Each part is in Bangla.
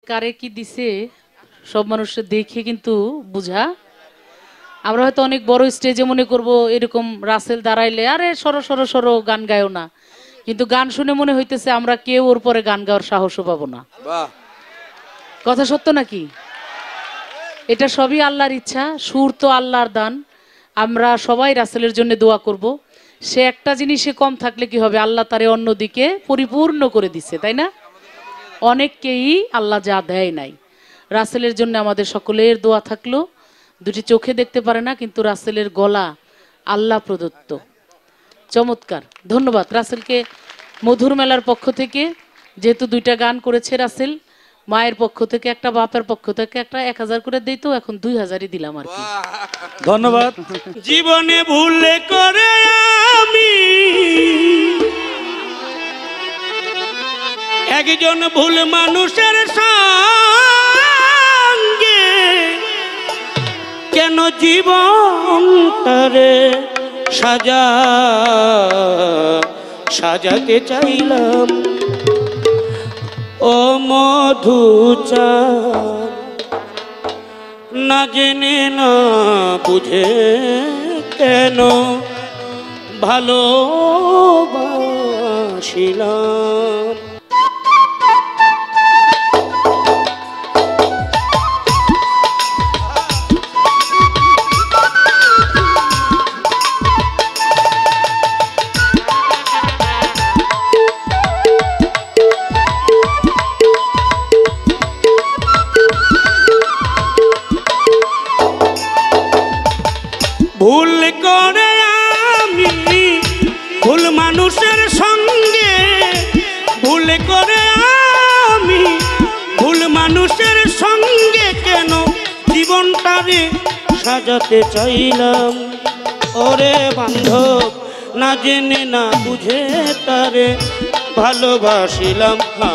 কারে কি দিছে সব মানুষের দেখে কিন্তু বুঝা। আমরা হয়তো অনেক বড় স্টেজে মনে করব এরকম রাসেল দাঁড়াইলে আরে সরো সরো সরো গান গায়ও না, কিন্তু গান শুনে মনে হইতেছে আমরা কেউ ওর পরে গান গাওয়ার সাহসও পাবো না। কথা সত্য নাকি? এটা সবই আল্লাহর ইচ্ছা, সুর তো আল্লাহর দান। আমরা সবাই রাসেলের জন্য দোয়া করব। সে একটা জিনিসে কম থাকলে কি হবে, আল্লাহ তারে অন্যদিকে পরিপূর্ণ করে দিছে, তাই না? অনেককেই আল্লাহ যা দেয় নাই। রাসেলের জন্য আমাদের সকলের দোয়া থাকলো। দুটি চোখে দেখতে পারে না, কিন্তু রাসেলের গলা আল্লাহ প্রদত্ত। চমৎকার, ধন্যবাদ রাসেলকে। মধুর মেলার পক্ষ থেকে যেহেতু দুইটা গান করেছে রাসেল, মায়ের পক্ষ থেকে একটা, বাপের পক্ষ থেকে একটা, 1000 করে দিই, তো এখন 2000ই দিলাম আর কি। ধন্যবাদ। জীবনে ভুলে করে আমি একজন ভুল মানুষের সঙ্গে কেন জীবন তারে সাজাতে চাইলাম। ও মধুচাঁদ না জেনে না বুঝে কেন ভালোবাসিলাম। ভুল করে আমি ভুল মানুষের সঙ্গে, ভুল করে আমি ভুল মানুষের সঙ্গে কেন জীবনটারে সাজাতে চাইলাম। ওরে বান্ধব না জেনে না বুঝে তারে ভালোবাসিলাম।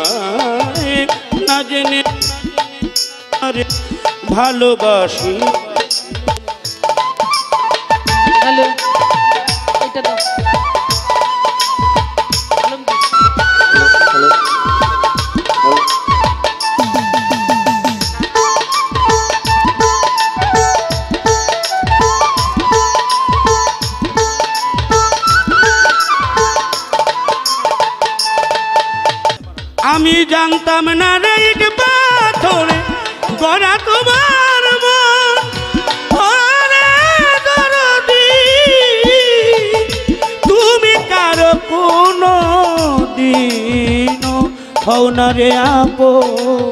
না জেনে তারে ভালোবাসি। হ্যালো, এটা দাও। আমি জানতাম না রে ইট পাথরে গড়া তোমার মন। ওরে দরদি তুমি কারো কোনো দিনও হও না রে আপন।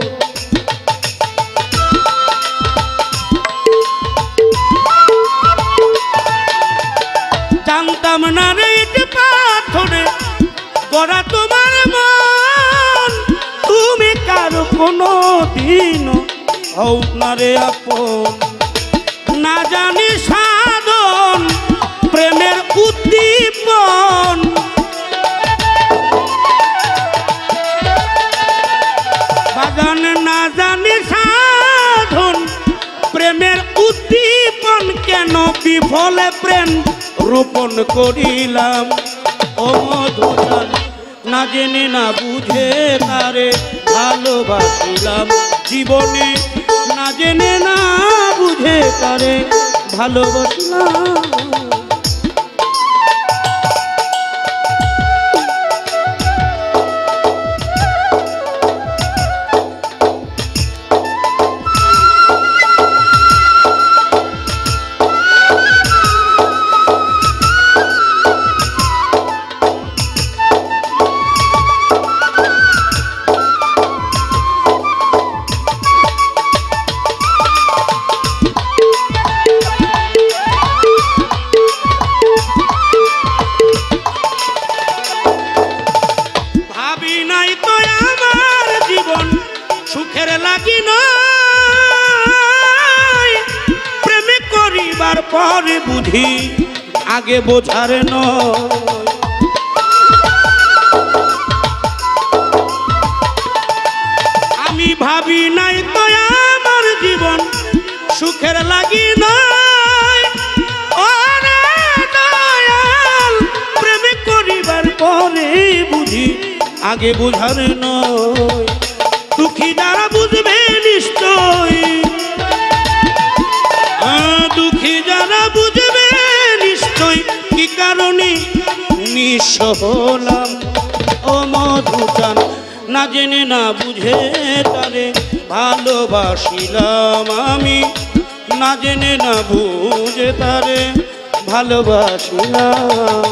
জানতাম না রে ইট পাথরে গড়া তোমার মন। তুমি কারো কোনো দিনও হও না রে আপন। না জানি সাধন প্রেমের উদ্দীপন, বাজান না জানি সাধন প্রেমের উদ্দীপন কেন বিফলে প্রেম রোপণ করিলাম। ও মধুচাঁদ না জেনে না বুঝে তারে ভালোবাসিলাম। জীবনে না জেনে না বুঝে তারে ভালোবাসিলাম। সুখের লাগি নয় প্রেমে করিবার পরে বুঝি আগে বোঝার নয়। আমি ভাবি নাই তো আমার জীবন সুখের লাগি নয়। ওরে দয়াল প্রেমে করিবার পরে বুঝি আগে বোঝার নয়। দুঃখী যারা বুঝবে হলাম ও মধুচান, না জেনে না বুঝে তারে ভালোবাসিলাম আমি, না জেনে না বুঝে তারে ভালোবাসিলাম।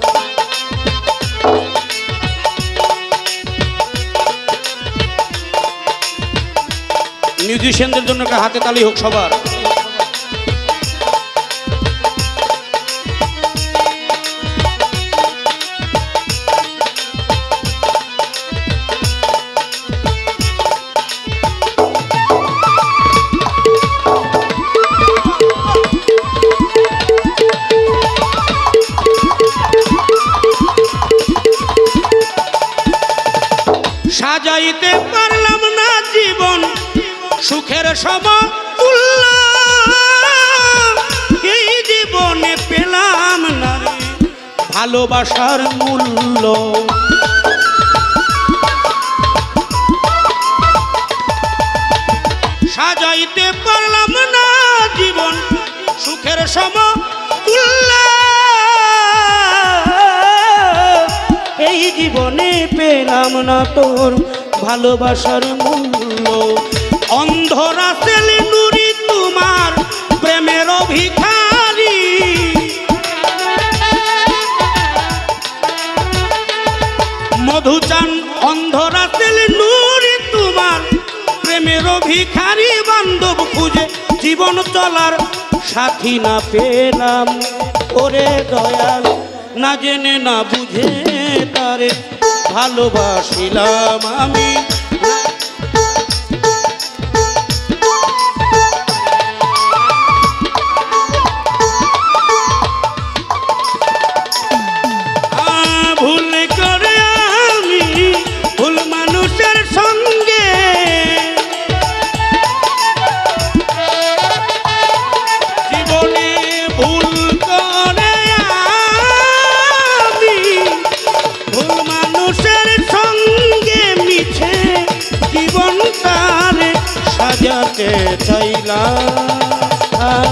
মিউজিশিয়ানদের জন্য একটা হাতে তালি হোক সবার। সাজাইতে পারলাম না জীবন সুখের সমতুল্য, এই জীবনে পেলাম না রে ভালোবাসার মূল্য। সাজাইতে পারলাম না জীবন সুখের সমতুল্য, এই জীবনে পেলাম না তোর ভালোবাসার মূল্য। অন্ধ রাসেল নুরি তোমার প্রেমের ভিখারি, মধুচান অন্ধ রাসেল নুরি তোমার প্রেমের ভিখারি, বান্ধব খুঁজে জীবন চলার সাথী না পেলাম ওরে দয়াল, না জেনে না বুঝে তারে ভালোবাসিলাম আমি। ভুল করে আমি ভুল মানুষের সঙ্গে, জীবনে ভুল করে আমি ভুল মানুষের সঙ্গে মিছে জীবনটারে সাজাতে চাইলাম,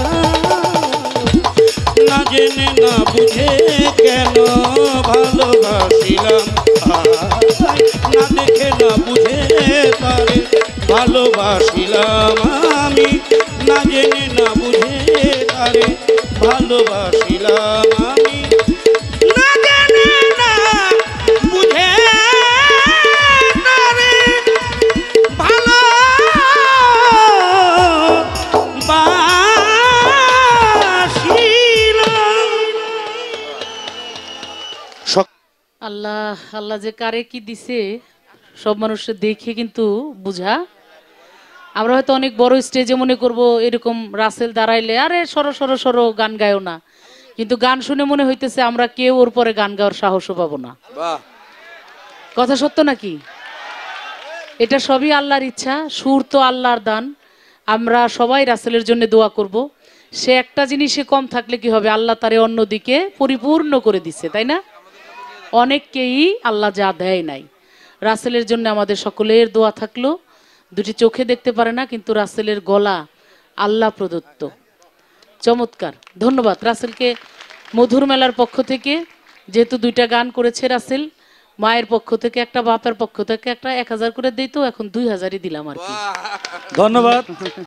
না জেনে না বুঝে কেন ভালোবাসিলাম, না দেখে না বুঝে তারে ভালোবাসিলাম আমি, না জেনে না বুঝে তারে ভালোবাসিলাম আমি, না জেনে না বুঝে তারে আল্লাহ আল্লাহ যে কারে কি দিছে সব মানুষের দেখে কিন্তু বুঝা। আমরা হয়তো অনেক বড় স্টেজে মনে করব এরকম রাসেল দাঁড়াইলে আরে সরো সরো সরো গান গায়ও না, কিন্তু গান শুনে মনে হইতেছে আমরা কেউ ওর পরে গান গাওয়ার সাহসও পাবো না। কথা সত্য নাকি? এটা সবই আল্লাহর ইচ্ছা, সুর তো আল্লাহর দান। আমরা সবাই রাসেলের জন্য দোয়া করব। সে একটা জিনিসে কম থাকলে কি হবে, আল্লাহ তারে অন্যদিকে পরিপূর্ণ করে দিচ্ছে, তাই না? অনেককেই আল্লাহ যা দেয় নাই। রাসেলের জন্য আমাদের সকলের দোয়া থাকলো। দুটি চোখে দেখতে পারে না, কিন্তু রাসেলের গলা আল্লাহ প্রদত্ত। চমৎকার, ধন্যবাদ রাসেলকে। মধুর মেলার পক্ষ থেকে যেহেতু দুইটা গান করেছে রাসেল, মায়ের পক্ষ থেকে একটা, বাপের পক্ষ থেকে একটা 1000 করে দিই, তো এখন 2000ই দিলাম আর কি। ধন্যবাদ।